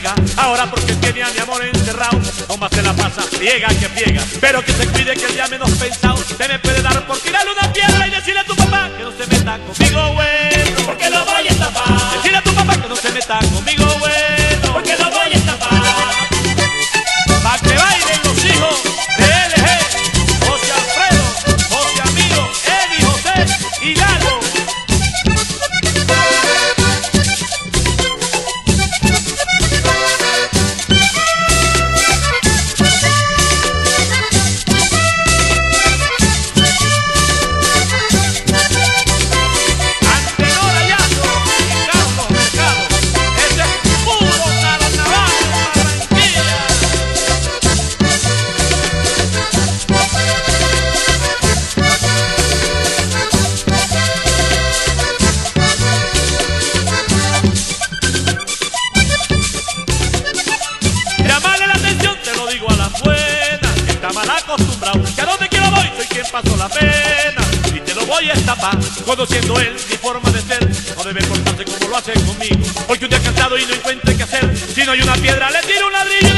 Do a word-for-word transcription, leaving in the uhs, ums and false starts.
deja. Ahora porque tiene a mi amor encerrado, nomás se la pasa, friega que friega. Pero que se cuide que el día menos pensado se me puede dar por tirarle una piedra y decirle a tu papá que no se meta conmigo, bueno, porque lo voy a estafar. decirle a tu papá que no se meta conmigo, bueno, porque lo voy a estafar. pa' que bailen los hijos de L G, José Alfredo, José Amigo, Eddie, José y Galo. Mal acostumbrado, que a donde quiero voy, soy quien paso la pena y te lo voy a estapar, conociendo él mi forma de ser, no debe portarse como lo hace conmigo, porque un día cansado y no encuentre qué hacer, si no hay una piedra le tiro un ladrillo.